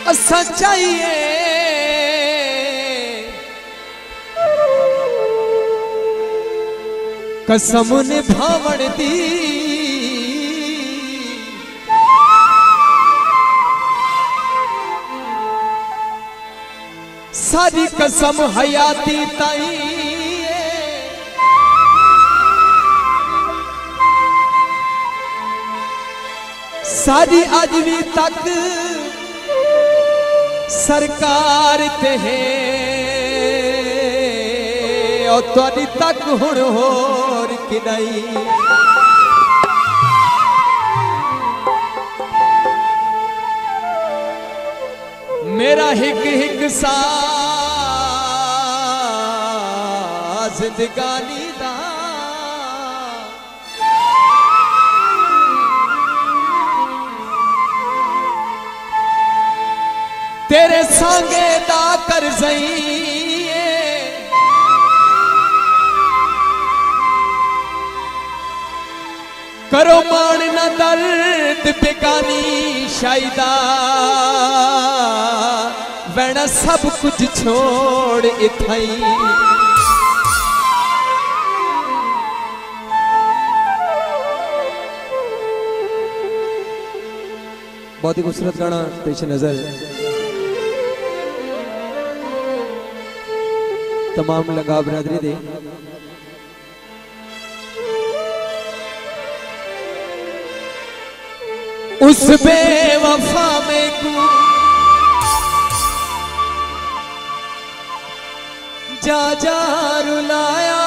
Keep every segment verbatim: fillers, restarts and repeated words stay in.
सच्चाइए कसम निभावण दी सारी कसम हयाती ताई सारी अज भी तक सरकार ते है और तुहाडी तक हुण होर किनाई मेरा हिक हिक सा जिंदगानी दा तेरे सांगे दा कर जईए करो मान न दर्द बेगानी शायदा वैना सब कुछ छोड़ इथाई बहुत ही खूबसूरत गाना पेश नजर तमाम लगा बरादरी दे उस बेवफा में को जा जा रुलाया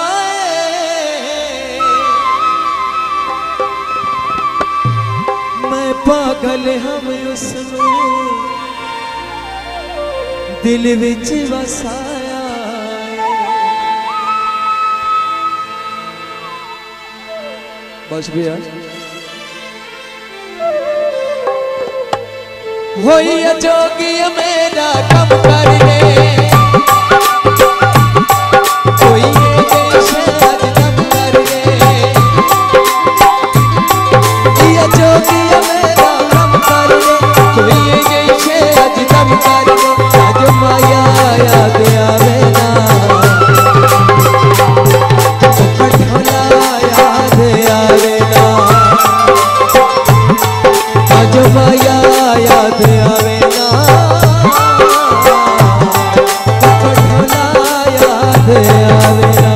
मैं पागल हम उसनू दिल विच वसाया बस भी होई जोगी मेरा कम कर दे कोई शायद कम कर दे ये जोगी मेरा कम कर दे कोई शायद कम कर दे आज माया याद आवे ना माया याद आवे ना पटना याद आवे ना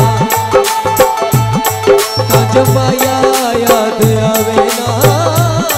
माया याद आवे ना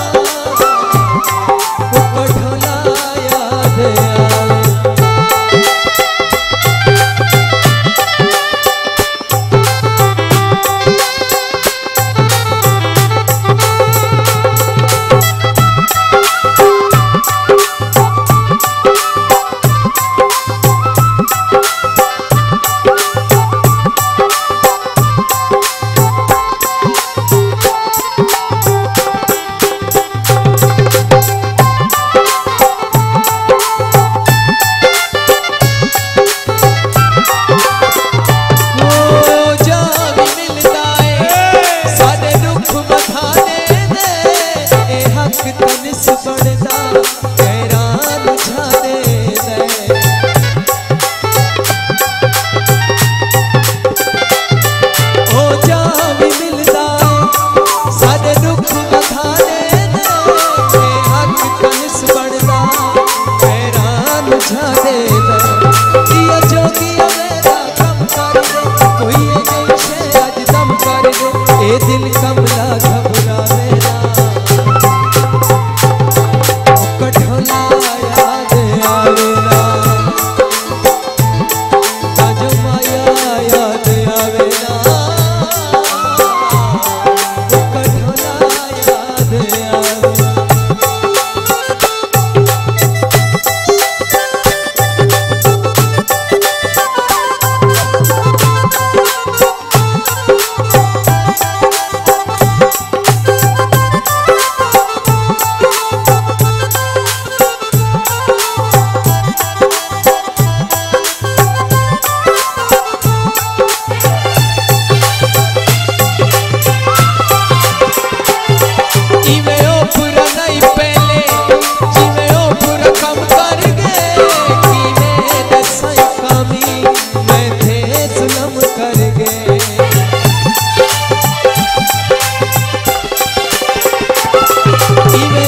दुख बधाने दे हक कनिस बनदा हैरान झाड़े दे दिया जोगिया मेरा कम कर दे कोई गई छे अज दम कर दे ए दिल कमला घबरावे ना कठोला याद आवे ना ताजो माया याद आवे ना कठोला याद आवे Even